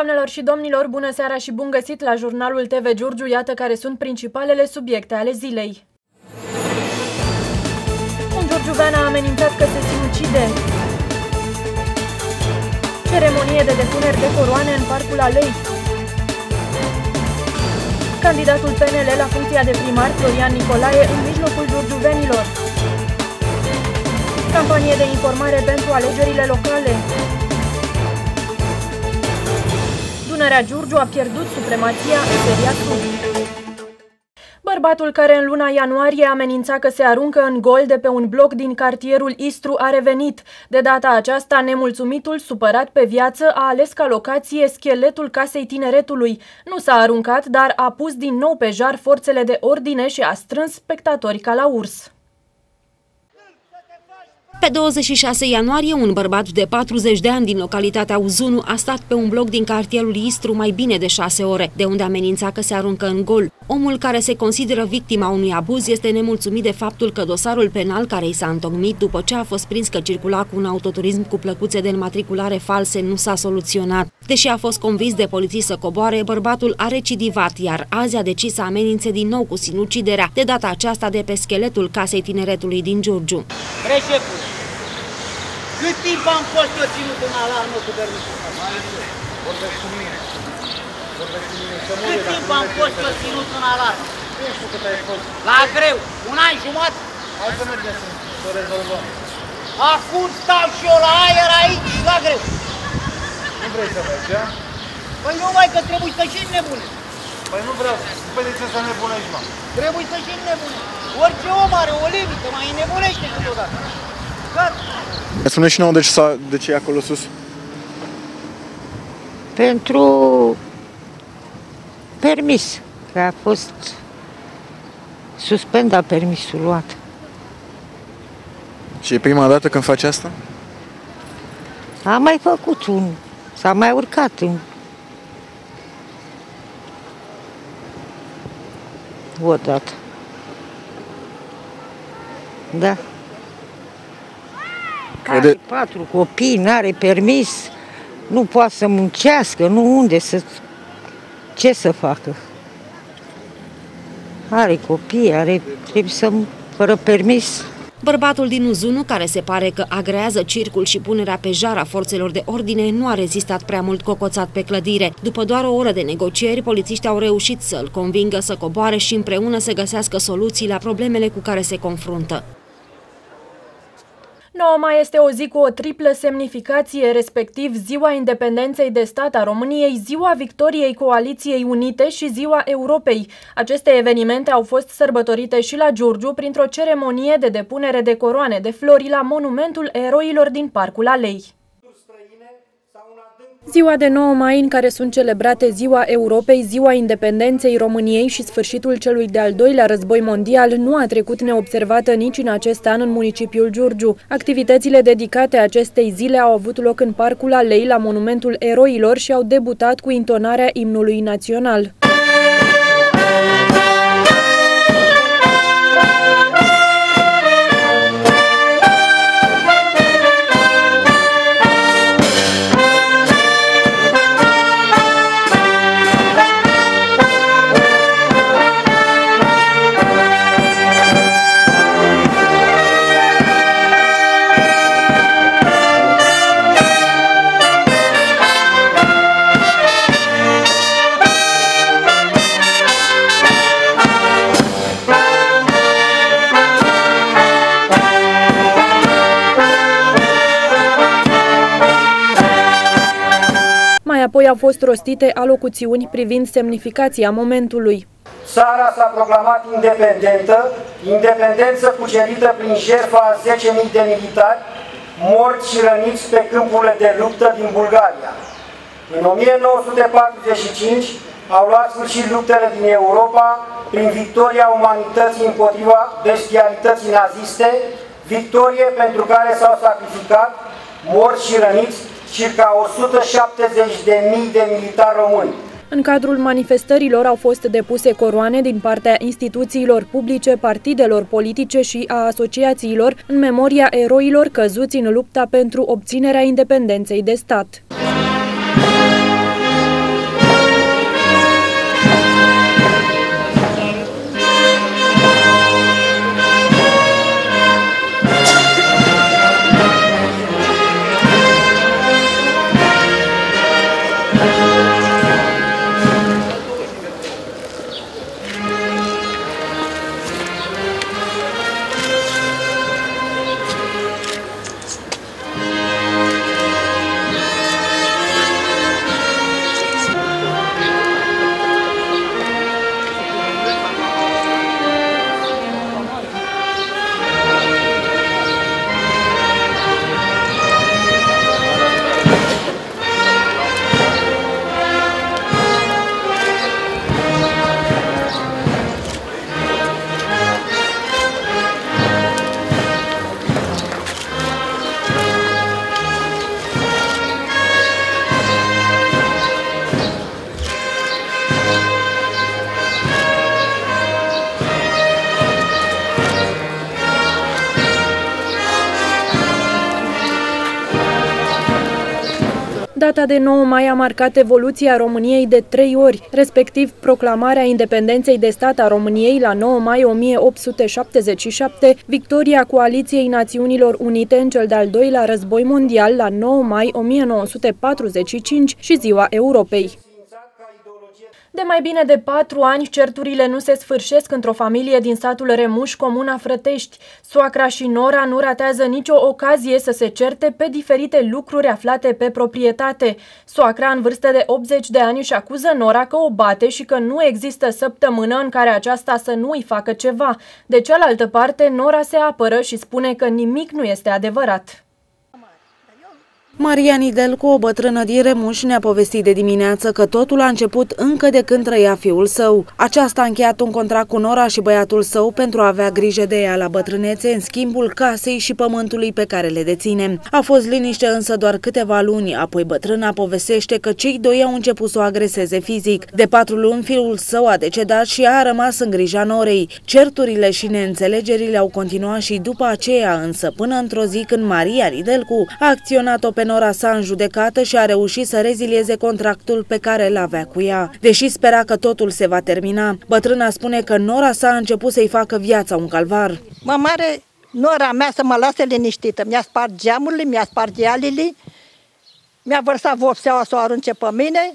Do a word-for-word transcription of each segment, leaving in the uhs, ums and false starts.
Doamnelor și domnilor, bună seara și bun găsit la jurnalul T V Giurgiu, iată care sunt principalele subiecte ale zilei. Un giurgiuvean a amenințat că se sinucide. Ceremonie de depuneri de coroane în Parcul Alei. Candidatul P N L la funcția de primar, Florian Nicolae, în mijlocul giurgiuvenilor. Campanie de informare pentru alegerile locale. Dunărea Giurgiu a pierdut supremația în seria Sud. Bărbatul care în luna ianuarie amenința că se aruncă în gol de pe un bloc din cartierul Istru a revenit. De data aceasta, nemulțumitul, supărat pe viață, a ales ca locație scheletul Casei Tineretului. Nu s-a aruncat, dar a pus din nou pe jar forțele de ordine și a strâns spectatori ca la urs. Pe douăzeci și șase ianuarie, un bărbat de patruzeci de ani din localitatea Uzunu a stat pe un bloc din cartierul Istru mai bine de șase ore, de unde amenința că se aruncă în gol. Omul care se consideră victima unui abuz este nemulțumit de faptul că dosarul penal care i s-a întocmit după ce a fost prins că circula cu un autoturism cu plăcuțe de înmatriculare false nu s-a soluționat. Deși a fost convins de polițiști să coboare, bărbatul a recidivat, iar azi a decis să amenințe din nou cu sinuciderea, de data aceasta de pe scheletul Casei Tineretului din Giurgiu. Reșeful, cât timp am fost eu ținut în alarmă cu permisul? Vorbești cu mine. Vorbești cu mine. Cât timp am fost eu ținut în alarmă? Nu știu cât ai fost. La greu, un an jumătate. Hai să mergem să o rezolvăm. Acum stau și eu la aer aici, la greu. Nu vrei să mergi, a? Păi nu mai că trebuie să și nebune. Păi nu vreau. Păi de ce să nebunești, mă? Trebuie să și nebune. Orice om are o limită, mai nebunește câteodată. Gata. Spune și nouă de ce, de ce e acolo sus. Pentru permis, că a fost suspendat permisul luat. Și e prima dată când faci asta? Am mai făcut un, s-a mai urcat în o dată. Da. Crede... Are patru copii, n-are permis, nu poate să muncească, nu unde să... Ce să facă? Are copii, are... trebuie să... fără permis. Bărbatul din Uzunu, care se pare că agrează circul și punerea pe jar a forțelor de ordine, nu a rezistat prea mult cocoțat pe clădire. După doar o oră de negocieri, polițiștii au reușit să-l convingă să coboare și împreună să găsească soluții la problemele cu care se confruntă. nouă mai este o zi cu o triplă semnificație, respectiv Ziua Independenței de Stat a României, Ziua Victoriei Coaliției Unite și Ziua Europei. Aceste evenimente au fost sărbătorite și la Giurgiu printr-o ceremonie de depunere de coroane de flori la monumentul eroilor din Parcul Alei. Ziua de nouă mai, în care sunt celebrate Ziua Europei, Ziua Independenței României și sfârșitul celui de-al doilea război mondial, nu a trecut neobservată nici în acest an în municipiul Giurgiu. Activitățile dedicate acestei zile au avut loc în Parcul Alei, la monumentul eroilor, și au debutat cu intonarea imnului național. Apoi au fost rostite alocuțiuni privind semnificația momentului. Țara s-a proclamat independentă, independență cucerită prin jertfa a zece mii de militari morți și răniți pe câmpurile de luptă din Bulgaria. În o mie nouă sute patruzeci și cinci au luat sfârșit luptele din Europa prin victoria umanității împotriva bestialității naziste, victorie pentru care s-au sacrificat morți și răniți circa o sută șaptezeci de mii de militari români. În cadrul manifestărilor au fost depuse coroane din partea instituțiilor publice, partidelor politice și a asociațiilor în memoria eroilor căzuți în lupta pentru obținerea independenței de stat. Data de nouă mai a marcat evoluția României de trei ori, respectiv proclamarea independenței de stat a României la nouă mai o mie opt sute șaptezeci și șapte, victoria Coaliției Națiunilor Unite în cel de-al doilea război mondial la nouă mai o mie nouă sute patruzeci și cinci și Ziua Europei. De mai bine de patru ani, certurile nu se sfârșesc într-o familie din satul Remuș, comuna Frătești. Soacra și nora nu ratează nicio ocazie să se certe pe diferite lucruri aflate pe proprietate. Soacra, în vârstă de optzeci de ani, își acuză nora că o bate și că nu există săptămână în care aceasta să nu îi facă ceva. De cealaltă parte, nora se apără și spune că nimic nu este adevărat. Maria Nidelcu, o bătrână din Remuș, ne-a povestit de dimineață că totul a început încă de când trăia fiul său. Aceasta a încheiat un contract cu nora și băiatul său pentru a avea grijă de ea la bătrânețe în schimbul casei și pământului pe care le deține. A fost liniște însă doar câteva luni, apoi bătrâna povestește că cei doi au început să o agreseze fizic. De patru luni fiul său a decedat și a rămas în grija norei. Certurile și neînțelegerile au continuat și după aceea, însă până într-o zi când Maria Nidelcu a acționat-o pe nora sa în judecată și a reușit să rezilieze contractul pe care îl avea cu ea. Deși spera că totul se va termina, bătrâna spune că nora sa a început să-i facă viața un calvar. Mă mare nora mea să mă lase liniștită. Mi-a spart geamurile, mi-a spart ialile, mi-a vărsat vopseaua să o arunce pe mine.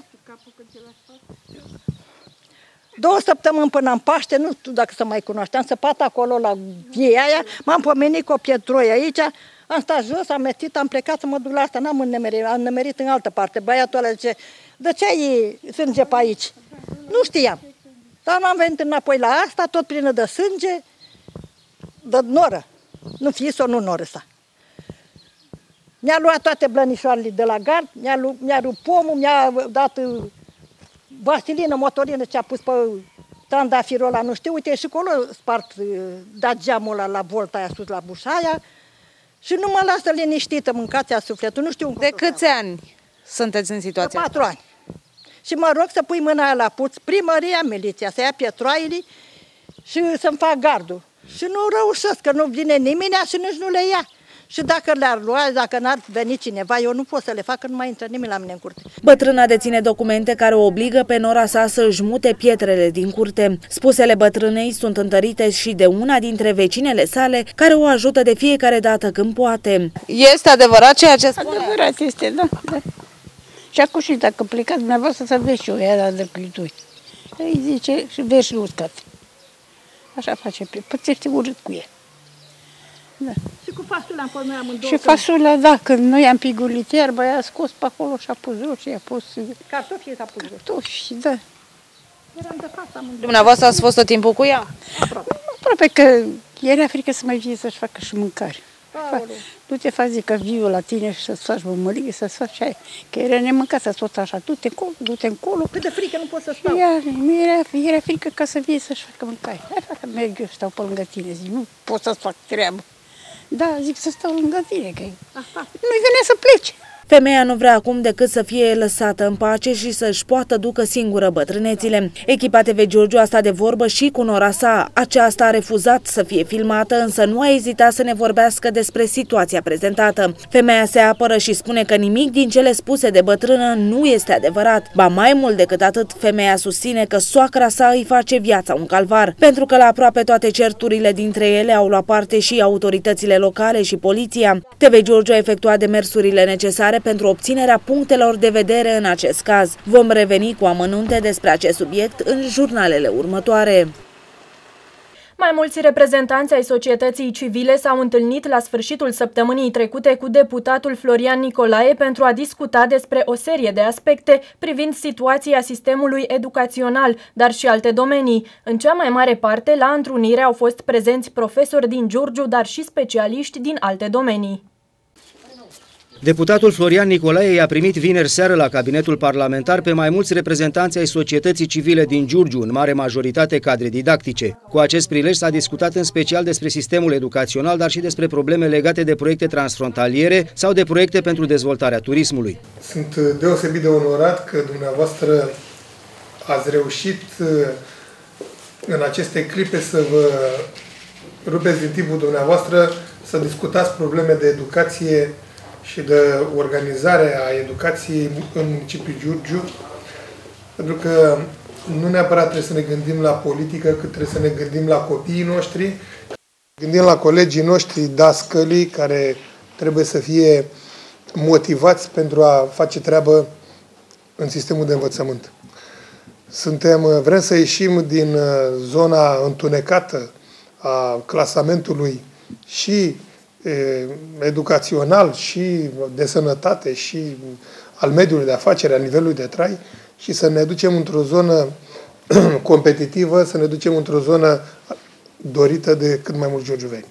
Două săptămâni până în Paște, nu știu dacă să mai cunoaște, am săpat acolo la vieia aia, m-am pomenit cu o pietroie aici. Am stat jos, am metit, am plecat să mă duc la asta, n-am înnemerit, am înnemerit în altă parte. Băiatul ăla zice, de ce ai sânge pe aici? Nu știam. Dar m-am venit înapoi la asta, tot plină de sânge, de noră. Nu fie-o, nu noră sa. Mi-a luat toate blănișoarele de la gard, mi-a mi rupt pomul, mi-a dat vaselină, motorină ce a pus pe trandafirul ăla, nu știu, uite, și acolo spart, dat geamul ăla la volta aia sus, la bușaia. Și nu mă lasă liniștită, mâncați-a sufletul, nu știu. De câți ani sunteți în situația? De patru ani. Și mă rog să pui mâna aia la puț, primăria, miliția, să ia pietroaile și să-mi fac gardul. Și nu reușesc, că nu vine nimeni și nici nu le ia. Și dacă le-ar lua, dacă n-ar veni cineva, eu nu pot să le fac, că nu mai intră nimeni la mine în curte. Bătrâna deține documente care o obligă pe nora sa să își mute pietrele din curte. Spusele bătrânei sunt întărite și de una dintre vecinele sale, care o ajută de fiecare dată când poate. Este adevărat ceea ce spune? Adevărat este, da. da. Și acum și dacă plecați dumneavoastră să vezi și eu, ea de clituri. Îi zice și vezi și uscat. Așa face, pățește urât cu el. Da. Și cu fasula am pus noi amândouă. Și fasula, da, când noi am pigulit iarba, i-a scos pe acolo și a pus roșii, i-a pus... Cartofii s-a pus roșii. Cartofii, da. Eram de față amândouă. Dumneavoastră ați fost tot timpul cu ea? Aproape. Aproape că era frică să mai vie să-și facă și mâncare. Nu te faci că viu la tine și să-ți faci bămărie, să-ți faci aia. Că era nemâncat să tot așa, du-te încolo, du-te încolo. Cât de frică nu pot să stau. Nu era, era frică ca să vie să-și facă mâncare. Hai, facă, merg eu, stau pe lângă tine, zic, nu pot să-ți fac treabă. Da, zic să stau lângă tine, că nu-i venea să plece. Femeia nu vrea acum decât să fie lăsată în pace și să-și poată ducă singură bătrânețile. Echipa T V Giurgiu a stat de vorbă și cu nora sa. Aceasta a refuzat să fie filmată, însă nu a ezitat să ne vorbească despre situația prezentată. Femeia se apără și spune că nimic din cele spuse de bătrână nu este adevărat. Ba mai mult decât atât, femeia susține că soacra sa îi face viața un calvar, pentru că la aproape toate certurile dintre ele au luat parte și autoritățile locale și poliția. T V Giurgiu a efectuat demersurile necesare pentru obținerea punctelor de vedere în acest caz. Vom reveni cu amănunte despre acest subiect în jurnalele următoare. Mai mulți reprezentanți ai societății civile s-au întâlnit la sfârșitul săptămânii trecute cu deputatul Florian Nicolae pentru a discuta despre o serie de aspecte privind situația sistemului educațional, dar și alte domenii. În cea mai mare parte, la întrunire au fost prezenți profesori din Giurgiu, dar și specialiști din alte domenii. Deputatul Florian Nicolae i-a primit vineri seară la cabinetul parlamentar pe mai mulți reprezentanți ai societății civile din Giurgiu, în mare majoritate cadre didactice. Cu acest prilej s-a discutat în special despre sistemul educațional, dar și despre probleme legate de proiecte transfrontaliere sau de proiecte pentru dezvoltarea turismului. Sunt deosebit de onorat că dumneavoastră ați reușit în aceste clipe să vă rupeți din timpul dumneavoastră să discutați probleme de educație și de organizare a educației în municipiul Giurgiu, pentru că nu neapărat trebuie să ne gândim la politică, cât trebuie să ne gândim la copiii noștri, gândim la colegii noștri, dascălii, care trebuie să fie motivați pentru a face treabă în sistemul de învățământ. Suntem, vrem să ieșim din zona întunecată a clasamentului și e, educațional, și de sănătate, și al mediului de afaceri, al nivelului de trai, și să ne ducem într-o zonă competitivă, să ne ducem într-o zonă dorită de cât mai mulți giurgiuveni.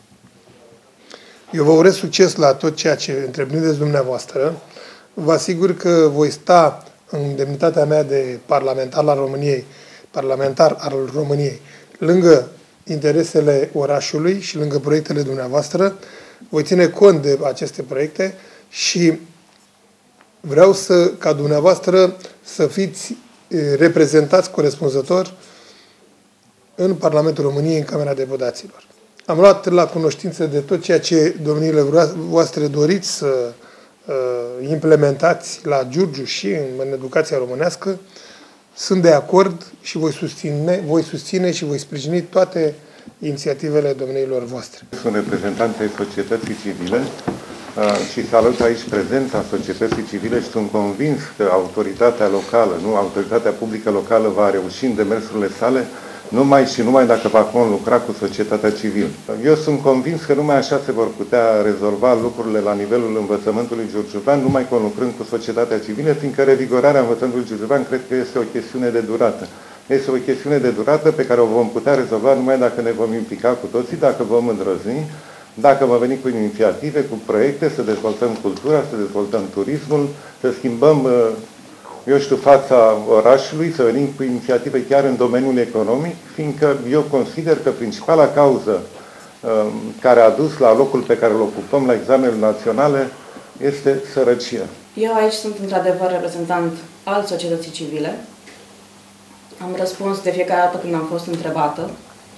Eu vă urez succes la tot ceea ce întreprindeți dumneavoastră. Vă asigur că voi sta în demnitatea mea de parlamentar al României, parlamentar al României, lângă interesele orașului și lângă proiectele dumneavoastră. Voi ține cont de aceste proiecte și vreau să, ca dumneavoastră să fiți reprezentați corespunzător în Parlamentul României, în Camera Deputaților. Am luat la cunoștință de tot ceea ce domniile voastre doriți să uh, implementați la Giurgiu și în, în educația românească. Sunt de acord și voi susține, voi susține și voi sprijini toate inițiativele domniilor voastre. Sunt reprezentanți ai societății civile uh, și salut aici prezența societății civile și sunt convins că autoritatea locală, nu, autoritatea publică locală va reuși în demersurile sale numai și numai dacă va conlucra cu societatea civilă. Eu sunt convins că numai așa se vor putea rezolva lucrurile la nivelul învățământului giurgiuvean, numai conlucrând cu societatea civilă, fiindcă revigorarea învățământului giurgiuvean cred că este o chestiune de durată. Este o chestiune de durată pe care o vom putea rezolva numai dacă ne vom implica cu toții, dacă vom îndrăzni, dacă vom veni cu inițiative, cu proiecte, să dezvoltăm cultura, să dezvoltăm turismul, să schimbăm, eu știu, fața orașului, să venim cu inițiative chiar în domeniul economic, fiindcă eu consider că principala cauză care a dus la locul pe care îl ocupăm la examenele naționale este sărăcia. Eu aici sunt într-adevăr reprezentant al societății civile. Am răspuns de fiecare dată când am fost întrebată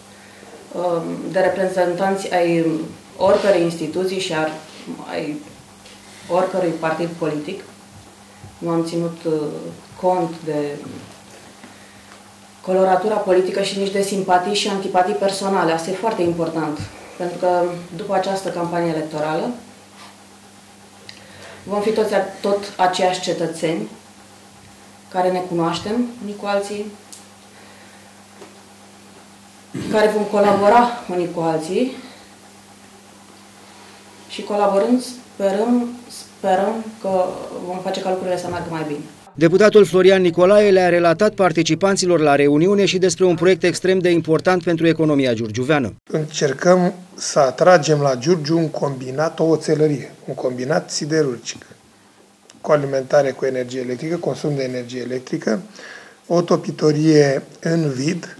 de reprezentanți ai oricărei instituții și ai oricărui partid politic. Nu am ținut cont de coloratura politică și nici de simpatii și antipatii personale. Asta e foarte important, pentru că după această campanie electorală vom fi toți tot aceiași cetățeni care ne cunoaștem unii cu alții, care vom colabora unii cu alții și colaborând sperăm, sperăm că vom face ca lucrurile să meargă mai bine. Deputatul Florian Nicolae le-a relatat participanților la reuniune și despre un proiect extrem de important pentru economia giurgiuveană. Încercăm să atragem la Giurgiu un combinat, o oțelărie, un combinat siderurgic, cu alimentare cu energie electrică, consum de energie electrică, o topitorie în vid,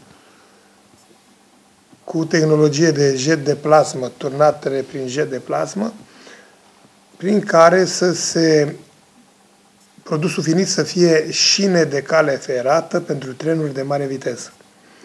cu tehnologie de jet de plasmă, turnatele prin jet de plasmă, prin care să se produsul finit să fie șine de cale ferată pentru trenuri de mare viteză.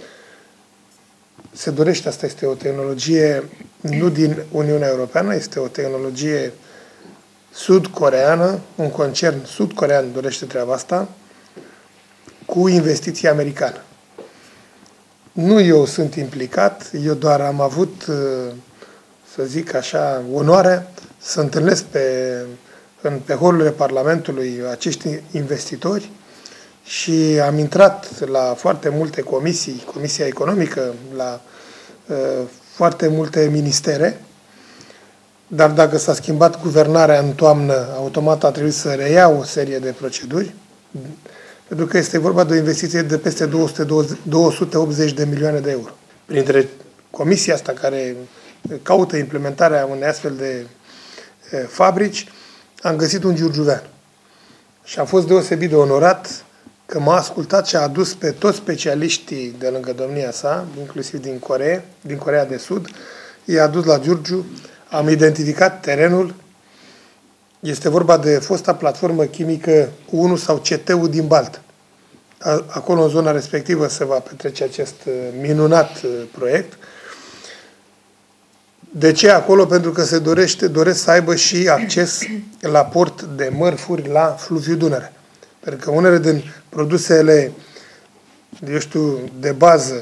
Se dorește, asta este o tehnologie nu din Uniunea Europeană, este o tehnologie sud-coreană, un concern sud-corean dorește treaba asta, cu investiții americană. Nu eu sunt implicat, eu doar am avut, să zic așa, onoarea să întâlnesc pe, în, pe holurile Parlamentului acești investitori și am intrat la foarte multe comisii, Comisia Economică, la uh, foarte multe ministere, dar dacă s-a schimbat guvernarea în toamnă, automat a trebuit să reia o serie de proceduri, pentru că este vorba de o investiție de peste două sute optzeci de milioane de euro. Printre comisia asta care caută implementarea unei astfel de e, fabrici, am găsit un giurgiuvean. Și am fost deosebit de onorat că m-a ascultat și a adus pe toți specialiștii de lângă domnia sa, inclusiv din Coreea, din Coreea de Sud, i-a adus la Giurgiu, am identificat terenul. Este vorba de fosta platformă chimică unu sau C T U din Baltă. Acolo, în zona respectivă, se va petrece acest minunat proiect. De ce acolo? Pentru că se dorește, doresc să aibă și acces la port de mărfuri la fluviul Dunăre. Pentru că unele din produsele, eu știu, de bază,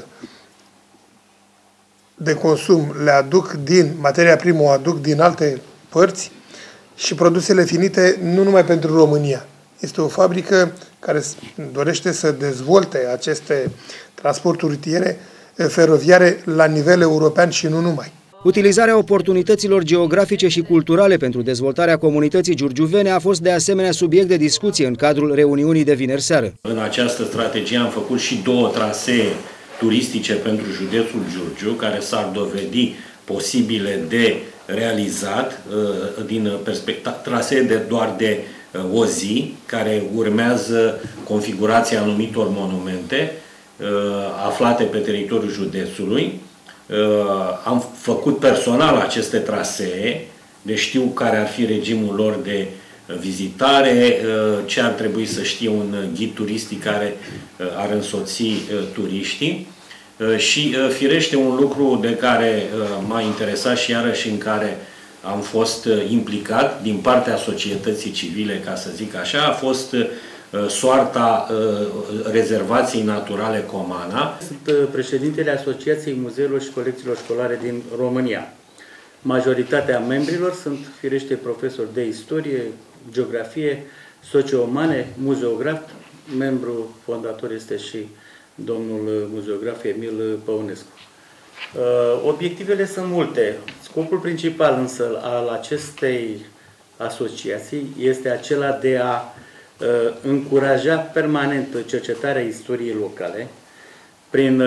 de consum, le aduc din, materia primă o aduc din alte părți și produsele finite nu numai pentru România. Este o fabrică care dorește să dezvolte aceste transporturi rutiere, feroviare la nivel european și nu numai. Utilizarea oportunităților geografice și culturale pentru dezvoltarea comunității giurgiuvene a fost de asemenea subiect de discuție în cadrul reuniunii de vineri seară. În această strategie am făcut și două trasee turistice pentru județul Giurgiu, care s-ar dovedi posibile de realizat din perspectiva trasee de doar de o zi, care urmează configurația anumitor monumente aflate pe teritoriul județului. Am făcut personal aceste trasee, deci știu care ar fi regimul lor de vizitare, ce ar trebui să știe un ghid turistic care ar însoți turiștii și firește un lucru de care m-a interesat și iarăși în care am fost implicat din partea societății civile, ca să zic așa, a fost soarta rezervației naturale Comana. Sunt președintele Asociației Muzeelor și Colecțiilor Școlare din România. Majoritatea membrilor sunt firește profesori de istorie, geografie, socio-umane, muzeograf. Membru fondator este și domnul muzeograf Emil Păunescu. Obiectivele sunt multe. Scopul principal însă al acestei asociații este acela de a încuraja permanent cercetarea istoriei locale prin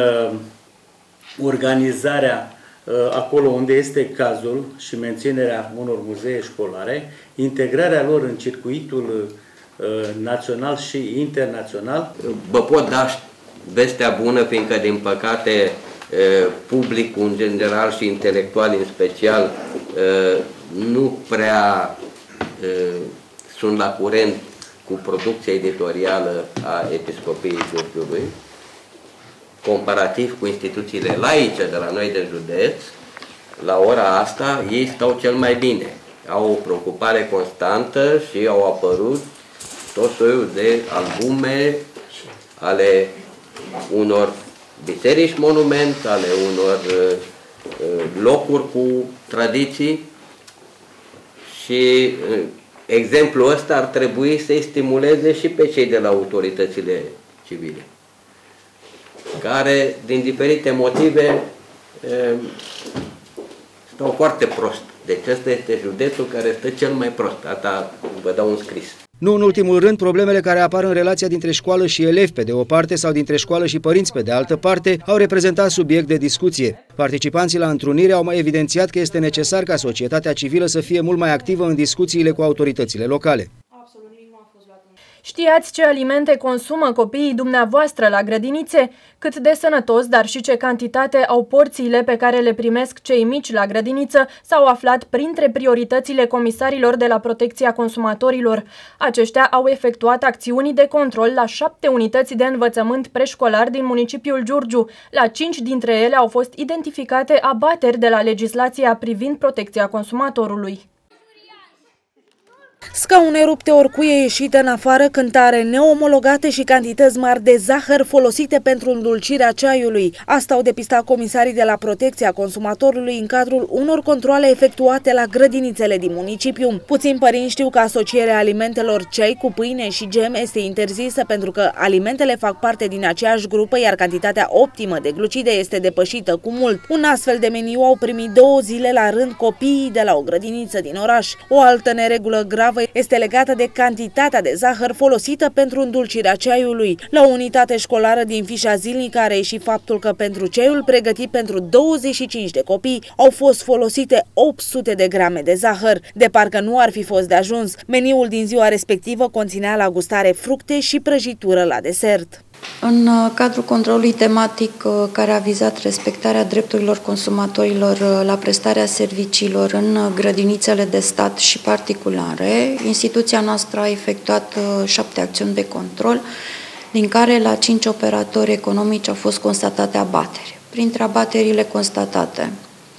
organizarea acolo unde este cazul și menținerea unor muzee școlare, integrarea lor în circuitul național și internațional. Vă pot da vestea bună, fiindcă din păcate publicul în general și intelectuali în special nu prea sunt la curent cu producția editorială a Episcopiei Giurgiului, comparativ cu instituțiile laice de la noi de județ. La ora asta ei stau cel mai bine. Au o preocupare constantă și au apărut tot soiul de albume ale unor biserici monument, ale unor uh, locuri cu tradiții și uh, exemplul ăsta ar trebui să-i stimuleze și pe cei de la autoritățile civile, care, din diferite motive, uh, stau foarte prost. Deci ăsta este județul care stă cel mai prost. Asta vă dau un scris. Nu în ultimul rând, problemele care apar în relația dintre școală și elevi pe de o parte sau dintre școală și părinți pe de altă parte au reprezentat subiect de discuție. Participanții la întrunire au mai evidențiat că este necesar ca societatea civilă să fie mult mai activă în discuțiile cu autoritățile locale. Știați ce alimente consumă copiii dumneavoastră la grădinițe? Cât de sănătos, dar și ce cantitate au porțiile pe care le primesc cei mici la grădiniță s-au aflat printre prioritățile comisarilor de la Protecția Consumatorilor. Aceștia au efectuat acțiuni de control la șapte unități de învățământ preșcolar din municipiul Giurgiu. La cinci dintre ele au fost identificate abateri de la legislația privind protecția consumatorului. Scaune rupte, orcuie ieșite în afară, cântare neomologate și cantități mari de zahăr folosite pentru îndulcirea ceaiului. Asta au depistat comisarii de la Protecția Consumatorului în cadrul unor controale efectuate la grădinițele din municipiu. Puțin părinți știu că asocierea alimentelor ceai cu pâine și gem este interzisă pentru că alimentele fac parte din aceeași grupă, iar cantitatea optimă de glucide este depășită cu mult. Un astfel de meniu au primit două zile la rând copiii de la o grădiniță din oraș. O altă neregulă gravă este legată de cantitatea de zahăr folosită pentru îndulcirea ceaiului. La o unitate școlară din fișa zilnică a reieșit faptul că pentru ceaiul pregătit pentru douăzeci și cinci de copii au fost folosite opt sute de grame de zahăr. De parcă nu ar fi fost de ajuns, meniul din ziua respectivă conținea la gustare fructe și prăjitură la desert. În cadrul controlului tematic care a vizat respectarea drepturilor consumatorilor la prestarea serviciilor în grădinițele de stat și particulare, instituția noastră a efectuat șapte acțiuni de control, din care la cinci operatori economici au fost constatate abateri. Printre abaterile constatate,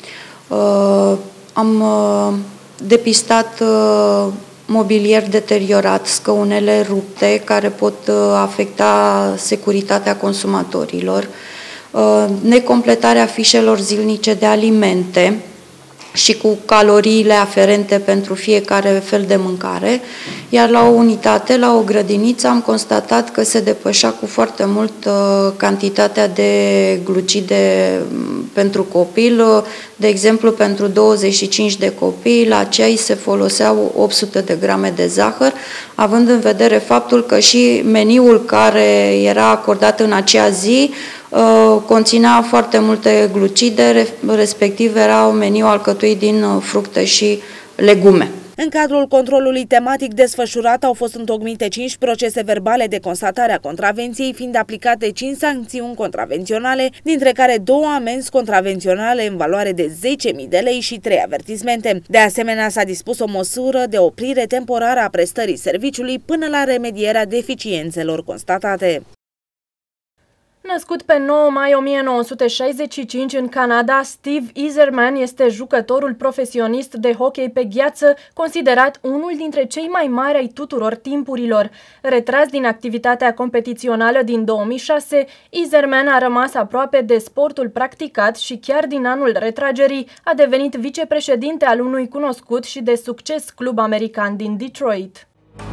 Am depistat mobilier deteriorat, scăunele rupte care pot afecta securitatea consumatorilor, necompletarea fișelor zilnice de alimente și cu caloriile aferente pentru fiecare fel de mâncare, iar la o unitate, la o grădiniță, am constatat că se depășea cu foarte mult uh, cantitatea de glucide pentru copil. De exemplu, pentru douăzeci și cinci de copii, la ceai se foloseau opt sute de grame de zahăr, având în vedere faptul că și meniul care era acordat în acea zi conținea foarte multe glucide, respectiv era un meniu alcătuit din fructe și legume. În cadrul controlului tematic desfășurat au fost întocmite cinci procese verbale de constatare a contravenției, fiind aplicate cinci sancțiuni contravenționale, dintre care două amenzi contravenționale în valoare de zece mii de lei și trei avertismente. De asemenea, s-a dispus o măsură de oprire temporară a prestării serviciului până la remedierea deficiențelor constatate. Născut pe nouă mai o mie nouă sute șaizeci și cinci în Canada, Steve Yzerman este jucătorul profesionist de hockey pe gheață, considerat unul dintre cei mai mari ai tuturor timpurilor. Retras din activitatea competițională din două mii șase, Yzerman a rămas aproape de sportul practicat și chiar din anul retragerii a devenit vicepreședinte al unui cunoscut și de succes club american din Detroit.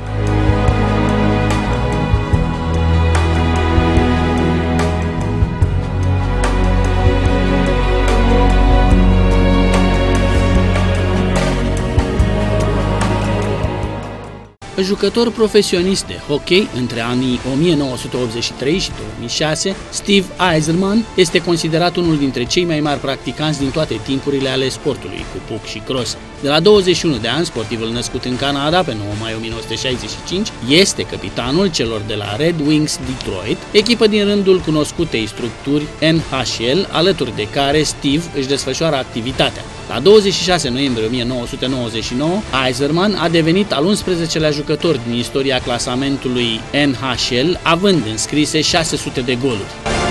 Jucător profesionist de hockey între anii o mie nouă sute optzeci și trei și două mii șase, Steve Yzerman este considerat unul dintre cei mai mari practicanți din toate timpurile ale sportului, cu puck și cross. De la douăzeci și unu de ani, sportivul născut în Canada pe nouă mai o mie nouă sute șaizeci și cinci, este capitanul celor de la Red Wings Detroit, echipă din rândul cunoscutei structuri N H L, alături de care Steve își desfășoară activitatea. La douăzeci și șase noiembrie o mie nouă sute nouăzeci și nouă, Yzerman a devenit al unsprezecelea jucător din istoria clasamentului N H L, având înscrise șase sute de goluri.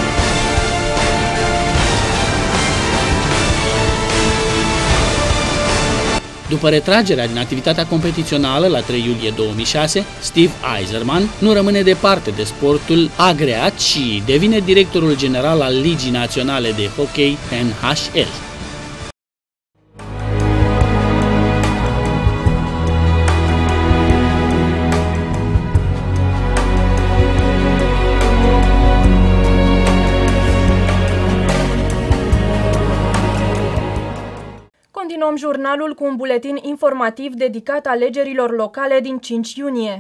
După retragerea din activitatea competițională la trei iulie două mii șase, Steve Yzerman nu rămâne departe de sportul agreat și devine directorul general al Ligii Naționale de Hockey N H L. Continuăm jurnalul cu un buletin informativ dedicat alegerilor locale din cinci iunie.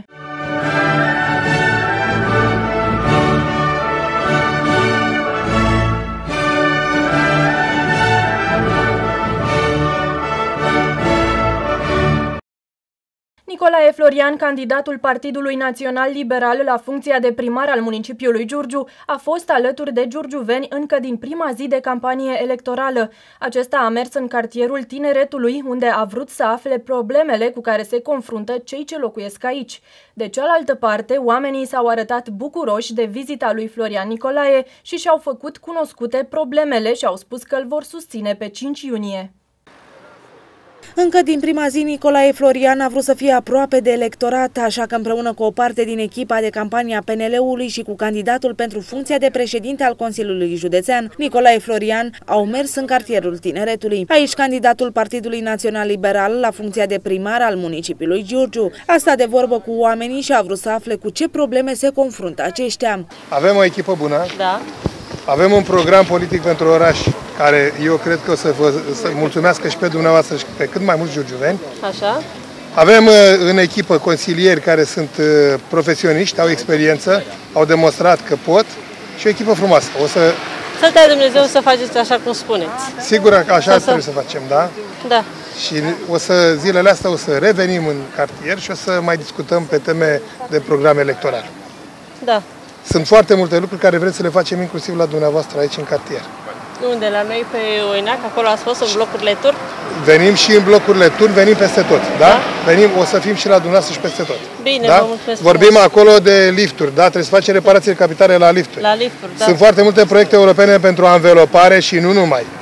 Nicolae Florian, candidatul Partidului Național Liberal la funcția de primar al municipiului Giurgiu, a fost alături de giurgiuveni încă din prima zi de campanie electorală. Acesta a mers în cartierul Tineretului, unde a vrut să afle problemele cu care se confruntă cei ce locuiesc aici. De cealaltă parte, oamenii s-au arătat bucuroși de vizita lui Florian Nicolae și și-au făcut cunoscute problemele și au spus că îl vor susține pe cinci iunie. Încă din prima zi, Nicolae Florian a vrut să fie aproape de electorat, așa că împreună cu o parte din echipa de campanie a P N L-ului și cu candidatul pentru funcția de președinte al Consiliului Județean, Nicolae Florian, au mers în cartierul Tineretului. Aici, candidatul Partidului Național Liberal la funcția de primar al municipiului Giurgiu a stat de vorbă cu oamenii și a vrut să afle cu ce probleme se confruntă aceștia. Avem o echipă bună. Da. Avem un program politic pentru oraș care eu cred că o să vă să mulțumească și pe dumneavoastră și pe cât mai mulți giurgiuveni. Așa. Avem în echipă consilieri care sunt profesioniști, au experiență, au demonstrat că pot și o echipă frumoasă. O să... Să dea Dumnezeu să faceți așa cum spuneți. Sigur că așa să trebuie să facem, da? Da. Și o să, zilele astea o să revenim în cartier și o să mai discutăm pe teme de program electoral. Da. Sunt foarte multe lucruri care vreți să le facem inclusiv la dumneavoastră aici în cartier. Unde? La noi pe Oinac, acolo ați fost în blocurile tur? Venim și în blocurile tur, venim peste tot, da? da? Venim, o să fim și la dumneavoastră și peste tot. Bine, da? vă mulțumesc. Vorbim frumos. Acolo de lifturi, da? Trebuie să facem reparații de capitale la lifturi. La lifturi, da. Sunt foarte multe proiecte europene pentru anvelopare și nu numai.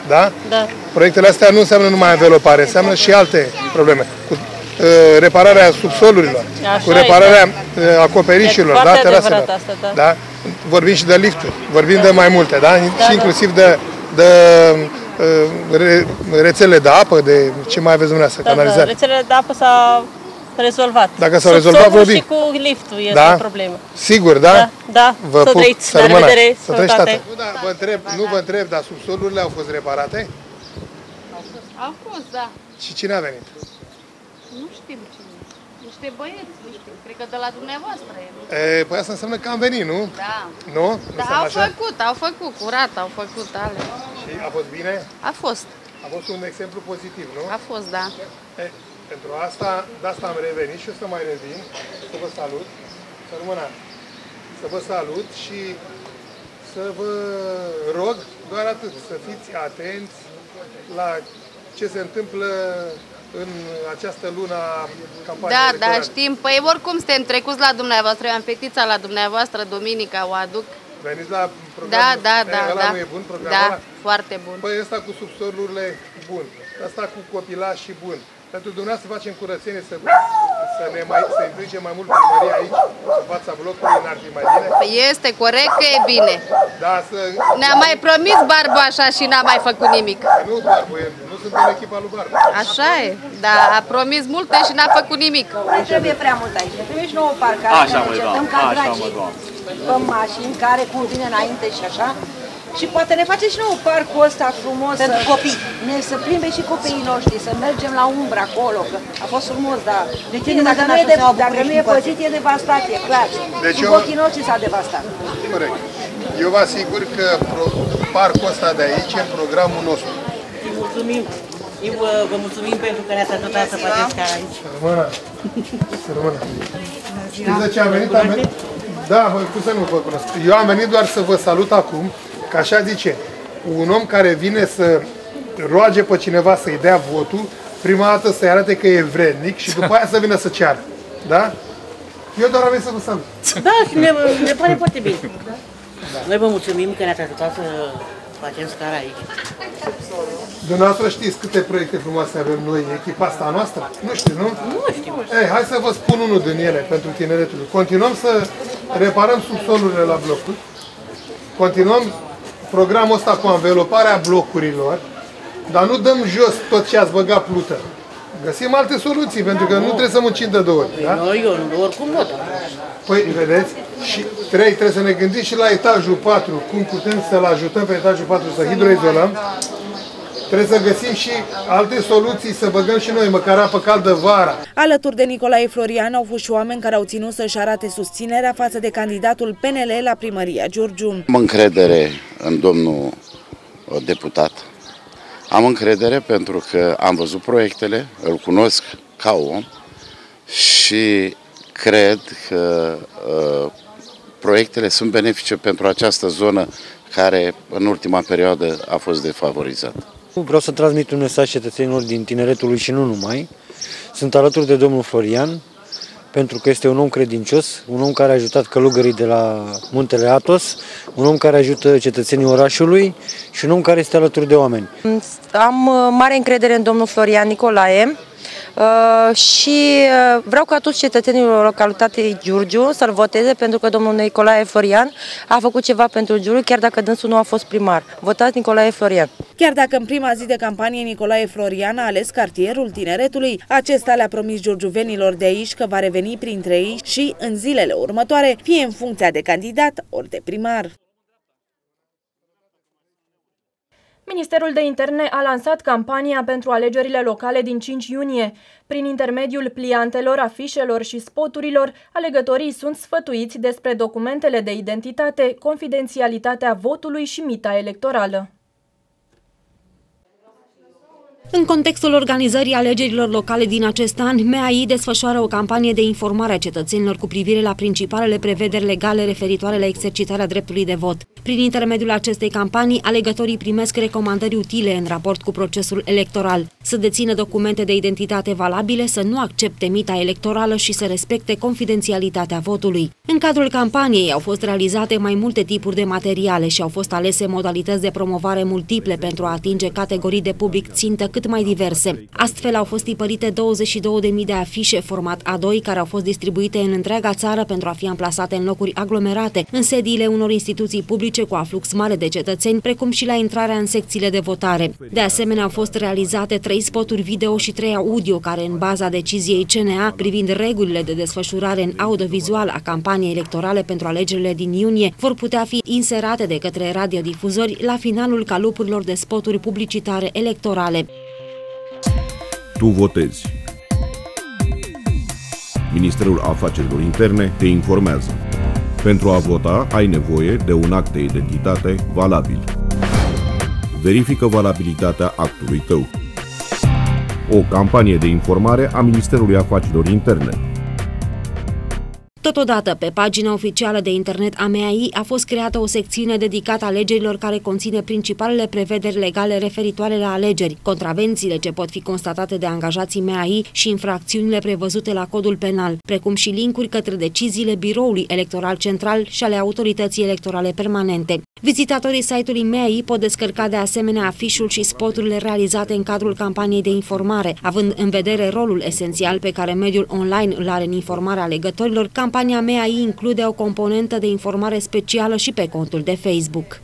Da? Da. Proiectele astea nu înseamnă numai învelopare, înseamnă și alte probleme. Cu uh, repararea subsolurilor, Așa cu repararea este. uh, acoperișilor, da, teraselor. Asta, da. Da? Vorbim și de lifturi, vorbim da. de mai multe, da? Da, și inclusiv de, de uh, re, rețele de apă, de ce mai aveți dumneavoastră, Da, canalizare. da. Rețelele de apă s-au rezolvat. Dacă s-au rezolvat, vorbim. Și cu liftul este Da? o problemă. Sigur, da? Da, da. Vă Să pup, trăiți, să la rămână. revedere, Să trăiți, sănătate. tată. Nu, da, vă întreb, nu vă întreb, dar subsolurile au fost reparate? Au fost, da. Și cine a venit? Nu știm cine. Niște băieți, nu știu. Cred că de la dumneavoastră e. E, păi asta înseamnă că am venit, nu? Da. Nu? Da, Înseamnă au așa? făcut, au făcut, curat, au făcut ale. Și a fost bine? A fost. A fost un exemplu pozitiv, nu? A fost, da. E, pentru asta, de asta am revenit și o să mai revin, să vă salut, să rămână, să vă salut și să vă rog doar atât, să fiți atenți la ce se întâmplă în această lună a campaniei Da, electorale. da, știm. Păi oricum suntem trecuți la dumneavoastră. Eu am petița la dumneavoastră, duminica, o aduc. Veniți la programul? Da, da, da. E, ăla da. nu e bun programul Da, ăla? foarte bun. Păi ăsta cu subsolurile, bun. Ăsta cu copilași, bun. Pentru dumneavoastră să facem curățenie, să, să ne mai, să implice mai mult primăria aici, în fața blocului, n-ar fi mai bine? Păi este corect că e bine. Da, să... Ne-a mai promis Barbu așa și n-a mai făcut nimic. Nu, Barbu, nu sunt în echipa lui Barbu. Așa e, dar a promis multe și n-a făcut nimic. Nu trebuie prea mult aici. Ne trebuie și nouă parcare, Așa, că măi, încetăm doamnă. ca Așa, dracii măi, doamnă. pe mașini care convine înainte și așa. Și poate ne face și nouă parcul ăsta frumos. Pentru să, copii. Ne, să plimbe și copiii noștri, să mergem la umbră acolo, că a fost frumos, dar de ce dacă, nu e, de, dacă nu e păzit, e devastat, e clar. Deci Sub eu... ochii noștri s-a devastat. Corect. Eu vă asigur că pro... parcul ăsta de aici e în programul nostru. Mulțumim. Eu vă, vă mulțumim pentru că ne-ați ajutat să faceți ca aici. Să rămână. Să rămână. Știți de ce am venit? Am venit? Da, bă, cum să nu vă cunosc. Eu am venit doar să vă salut acum, că așa zice, un om care vine să roage pe cineva să-i dea votul, prima dată să-i arate că e vrednic și după aia să vină să ceară. Da? Eu doar am venit să vă salut. Da, și ne, ne pare foarte bine. Da. Noi vă mulțumim că ne-ați ajutat să facem scara aici. Dumneavoastră știți câte proiecte frumoase avem noi, echipa asta noastră? Nu știu, nu? Nu știu. Ei, hai să vă spun unul din ele pentru tineretul. Continuăm să reparăm subsolurile la blocuri. Continuăm programul ăsta cu anveloparea blocurilor, dar nu dăm jos tot ce ați băgat plută. Găsim alte soluții, pentru că nu trebuie să muncim de două ori. Da? Noi, eu, nu, oricum nu. Păi, vedeți? Și trei, trebuie să ne gândim și la etajul patru, cum putem să-l ajutăm pe etajul patru să hidroizolăm. Trebuie să găsim și alte soluții, să băgăm și noi, măcar apă caldă vara. Alături de Nicolae Florian au fost și oameni care au ținut să-și arate susținerea față de candidatul P N L la primăria Giurgiu. Am încredere în domnul deputat. Am încredere pentru că am văzut proiectele, îl cunosc ca om și cred că uh, proiectele sunt benefice pentru această zonă care în ultima perioadă a fost defavorizată. Vreau să transmit un mesaj cetățenilor din tineretului și nu numai. Sunt alături de domnul Florian, pentru că este un om credincios, un om care a ajutat călugării de la Muntele Athos, un om care ajută cetățenii orașului și un om care este alături de oameni. Am mare încredere în domnul Florian Nicolae și vreau ca toți cetățenii localității Giurgiu să-l voteze, pentru că domnul Nicolae Florian a făcut ceva pentru Giurgiu, chiar dacă dânsul nu a fost primar. Votați Nicolae Florian! Chiar dacă în prima zi de campanie Nicolae Florian a ales cartierul tineretului, acesta le-a promis giurgiuvenilor de aici că va reveni printre ei și în zilele următoare, fie în funcția de candidat ori de primar. Ministerul de Interne a lansat campania pentru alegerile locale din cinci iunie. Prin intermediul pliantelor, afișelor și spoturilor, alegătorii sunt sfătuiți despre documentele de identitate, confidențialitatea votului și mita electorală. În contextul organizării alegerilor locale din acest an, M A I desfășoară o campanie de informare a cetățenilor cu privire la principalele prevederi legale referitoare la exercitarea dreptului de vot. Prin intermediul acestei campanii, alegătorii primesc recomandări utile în raport cu procesul electoral: să dețină documente de identitate valabile, să nu accepte mita electorală și să respecte confidențialitatea votului. În cadrul campaniei au fost realizate mai multe tipuri de materiale și au fost alese modalități de promovare multiple pentru a atinge categorii de public țintă cât mai diverse. Astfel au fost tipărite douăzeci și două de mii de afișe format A doi care au fost distribuite în întreaga țară pentru a fi amplasate în locuri aglomerate, în sediile unor instituții publice cu aflux mare de cetățeni, precum și la intrarea în secțiile de votare. De asemenea, au fost realizate trei spoturi video și trei audio care, în baza deciziei C N A privind regulile de desfășurare în audiovizual a campaniei electorale pentru alegerile din iunie, vor putea fi inserate de către radiodifuzori la finalul calupurilor de spoturi publicitare electorale. Tu votezi. Ministerul Afacerilor Interne te informează. Pentru a vota, ai nevoie de un act de identitate valabil. Verifică valabilitatea actului tău. O campanie de informare a Ministerului Afacerilor Interne. Totodată, pe pagina oficială de internet a M A I a fost creată o secțiune dedicată alegerilor care conține principalele prevederi legale referitoare la alegeri, contravențiile ce pot fi constatate de angajații M A I și infracțiunile prevăzute la codul penal, precum și linkuri către deciziile Biroului Electoral Central și ale Autorității Electorale Permanente. Vizitatorii site-ului M A I pot descărca de asemenea afișul și spoturile realizate în cadrul campaniei de informare, având în vedere rolul esențial pe care mediul online îl are în informarea alegătorilor. Campania M A I include o componentă de informare specială și pe contul de Facebook.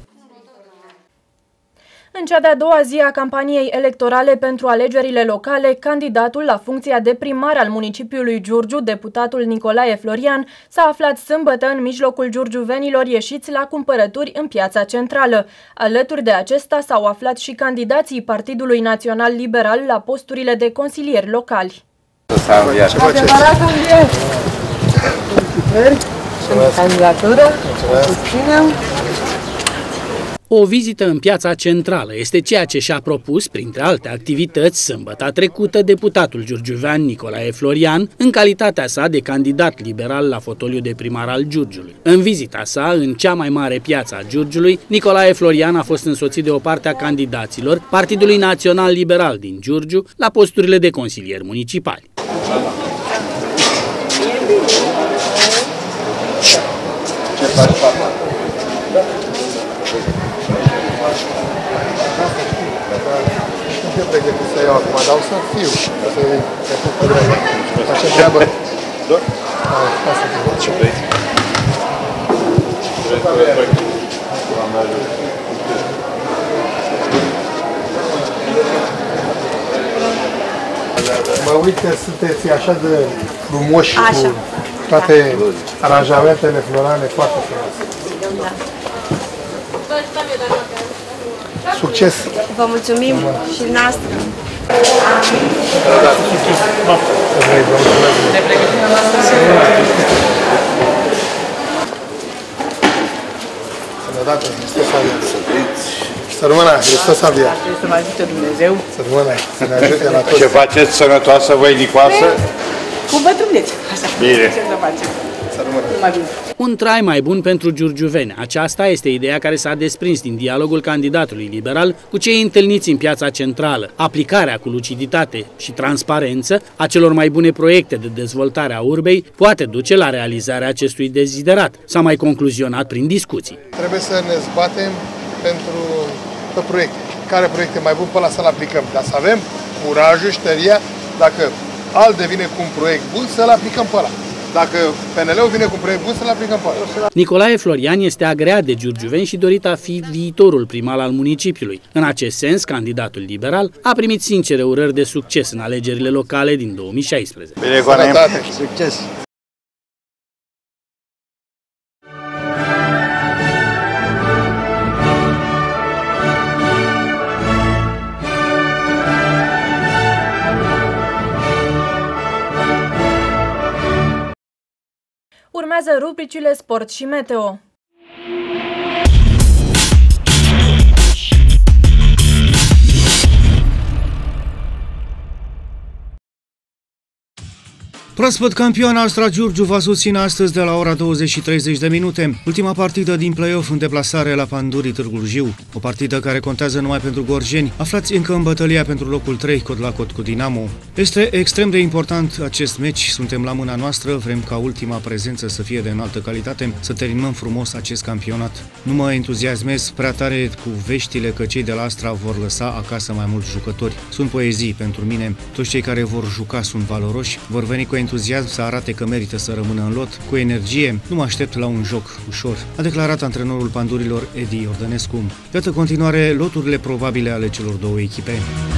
În cea de-a doua zi a campaniei electorale pentru alegerile locale, candidatul la funcția de primar al municipiului Giurgiu, deputatul Nicolae Florian, s-a aflat sâmbătă în mijlocul giurgiuvenilor ieșiți la cumpărături în piața centrală. Alături de acesta s-au aflat și candidații Partidului Național Liberal la posturile de consilieri locali. Candidatură, susținem. O vizită în piața centrală este ceea ce și-a propus, printre alte activități, sâmbăta trecută, deputatul giurgiuvean Nicolae Florian, în calitatea sa de candidat liberal la fotoliu de primar al Giurgiului. În vizita sa, în cea mai mare piață a Giurgiului, Nicolae Florian a fost însoțit de o parte a candidaților Partidului Național Liberal din Giurgiu la posturile de consilieri municipali. Ce faci, papa? Nu te pregătit să iau acum, dar o să fiu, să-i pun pe dreapă. Face treabă. Doar? Asta te văd. Ce vrei? Mă uit că sunteți așa de frumoși cu toate aranjamentele florale foarte frumoase. Succes! Vă mulțumim și noastră! Ne pregătim la asta Sănătate, Hristos a înviat! Să rămână, Hristos a înviat! Să vă ajute Dumnezeu! Să rămână, să ne ajute la toți! Ce faceți sănătoasă, voinicoasă? Cum bătrâneți? Așa. Bine! Ce să facem? Să rămână! Numai bine! Un trai mai bun pentru giurgiuveni. Aceasta este ideea care s-a desprins din dialogul candidatului liberal cu cei întâlniți în piața centrală. Aplicarea cu luciditate și transparență a celor mai bune proiecte de dezvoltare a urbei poate duce la realizarea acestui deziderat. S-a mai concluzionat prin discuții. Trebuie să ne zbatem pentru pe proiecte. Care proiecte mai bun, pe ăla să-l aplicăm. Dar să avem curajul și tăria, dacă ALDE vine cu un proiect bun, să-l aplicăm pe ăla. Dacă P N L-ul vine cu un proiect bun, să-l aplicăm pe ăla. Nicolae Florian este agreat de giurgiuveni și dorit a fi viitorul primar al municipiului. În acest sens, candidatul liberal a primit sincere urări de succes în alegerile locale din două mii șaisprezece. Bine, Sănătate! Succes! Urmează rubricile Sport și Meteo. Proaspăt campion Astra Giurgiu va susține astăzi de la ora douăzeci și treizeci de minute ultima partidă din play-off în deplasare la Pandurii Târgu Jiu. O partidă care contează numai pentru gorjeni, aflați încă în bătălia pentru locul trei, cot la cot cu Dinamo. Este extrem de important acest meci, suntem la mâna noastră, vrem ca ultima prezență să fie de înaltă calitate, să terminăm frumos acest campionat. Nu mă entuziasmez prea tare cu veștile că cei de la Astra vor lăsa acasă mai mulți jucători. Sunt poezii pentru mine, toți cei care vor juca sunt valoroși, vor veni cu entuziasm să arate că merită să rămână în lot, cu energie, nu mă aștept la un joc ușor, a declarat antrenorul Pandurilor Edi Ordănescu. Iată continuare loturile probabile ale celor două echipe.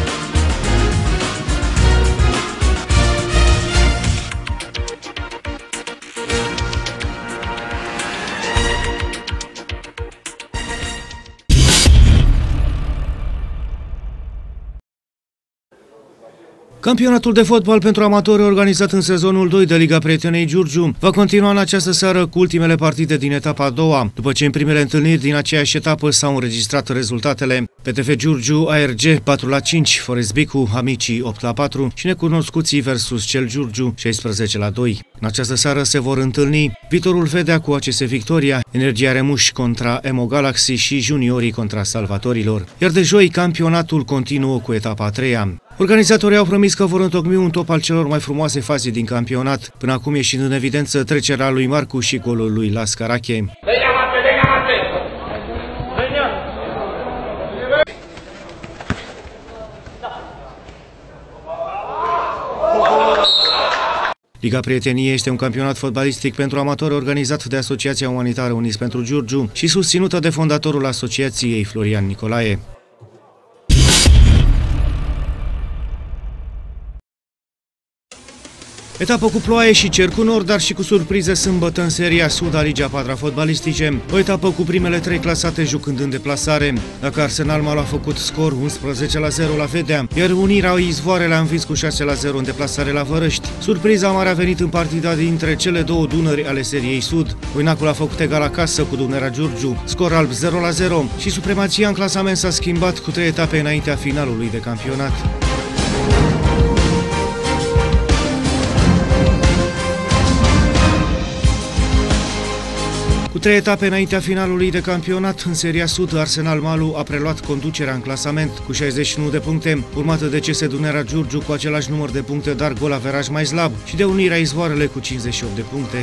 Campionatul de fotbal pentru amatori organizat în sezonul doi de Liga Prietenei Giurgiu va continua în această seară cu ultimele partide din etapa a doua, după ce în primele întâlniri din aceeași etapă s-au înregistrat rezultatele. P T F Giurgiu A R G patru la cinci, Forest Bicu Amicii opt la patru și Necunoscuții versus Cel Giurgiu șaisprezece la doi. În această seară se vor întâlni Viitorul Vedea cu A C S Victoria, Energia Remuș contra Emo Galaxy și Juniorii contra Salvatorilor. Iar de joi campionatul continuă cu etapa a treia. Organizatorii au promis că vor întocmi un top al celor mai frumoase faze din campionat, până acum ieșind în evidență trecerea lui Marcu și golul lui Las Carache. Liga Prieteniei este un campionat fotbalistic pentru amatori organizat de Asociația Umanitară Uniți pentru Giurgiu și susținută de fondatorul asociației Florian Nicolae. Etapă cu ploaie și cer cu nord, dar și cu surprize sâmbătă în seria Sud a Ligii a patra fotbalistice. O etapă cu primele trei clasate jucând în deplasare. Dacă Arsenal Malu a făcut scor unsprezece la zero la Vedea, iar Unirea Izvoarele a învins cu șase la zero în deplasare la Vărăști. Surpriza mare a venit în partida dintre cele două Dunări ale seriei Sud. Oinacul a făcut egal acasă cu Dunărea Giurgiu, scor alb zero la zero și supremația în clasament s-a schimbat cu trei etape înaintea finalului de campionat. Cu trei etape înaintea finalului de campionat, în seria Sud, Arsenal Malu a preluat conducerea în clasament cu șaizeci și unu de puncte, urmată de C S Dunărea Giurgiu cu același număr de puncte, dar gol averaj mai slab, și de Unirea Izvoarele cu cincizeci și opt de puncte.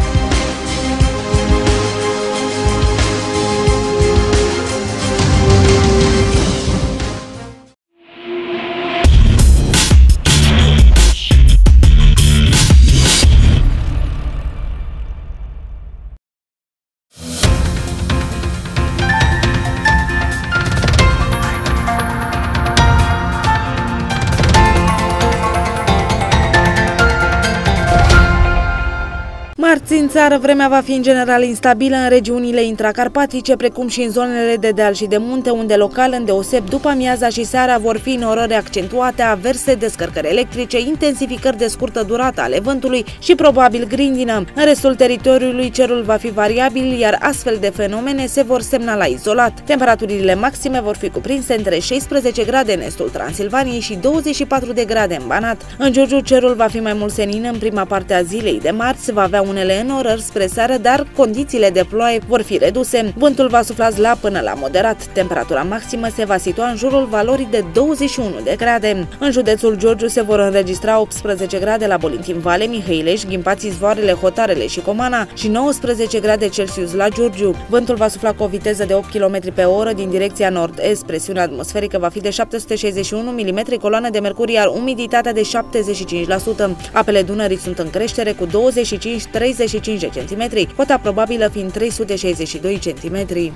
Marți în țară vremea va fi în general instabilă în regiunile intracarpatice, precum și în zonele de deal și de munte, unde local, îndeoseb după amiaza și seara, vor fi norări accentuate, averse, descărcări electrice, intensificări de scurtă durată ale vântului și probabil grindină. În restul teritoriului cerul va fi variabil, iar astfel de fenomene se vor semnala izolat. Temperaturile maxime vor fi cuprinse între șaisprezece grade în estul Transilvaniei și douăzeci și patru de grade în Banat. În Giurgiu cerul va fi mai mult senin în prima parte a zilei de marți, va avea unele înorări spre seară, dar condițiile de ploaie vor fi reduse. Vântul va sufla slab până la moderat. Temperatura maximă se va situa în jurul valorii de douăzeci și unu de grade. În județul Giurgiu se vor înregistra optsprezece grade la Bolintin Vale, Mihăilești, Ghimpați, Izvoarele, Hotarele și Comana și nouăsprezece grade Celsius la Giurgiu. Vântul va sufla cu o viteză de opt kilometri pe oră din direcția nord-est. Presiunea atmosferică va fi de șapte sute șaizeci și unu milimetri coloană de mercur, iar umiditatea de șaptezeci și cinci la sută. Apele Dunării sunt în creștere cu douăzeci și cinci treizeci și cinci de centimetri, cota probabilă fiind trei sute șaizeci și doi centimetri.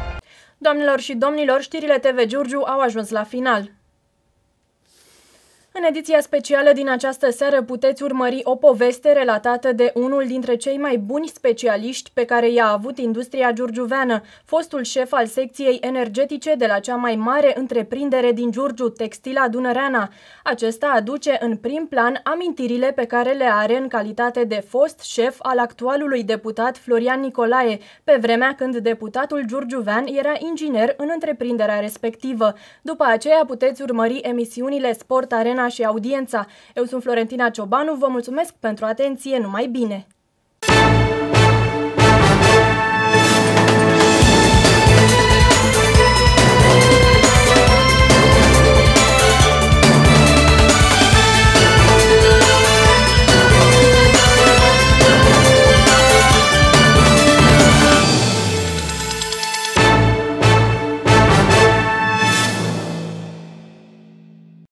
Doamnelor și domnilor, știrile T V Giurgiu au ajuns la final. În ediția specială din această seară puteți urmări o poveste relatată de unul dintre cei mai buni specialiști pe care i-a avut industria giurgiuveană, fostul șef al secției energetice de la cea mai mare întreprindere din Giurgiu, Textila Dunăreana. Acesta aduce în prim plan amintirile pe care le are în calitate de fost șef al actualului deputat Florian Nicolae, pe vremea când deputatul giurgiuvean era inginer în întreprinderea respectivă. După aceea puteți urmări emisiunile Sport Arena și Audiența. Eu sunt Florentina Ciobanu, vă mulțumesc pentru atenție, numai bine!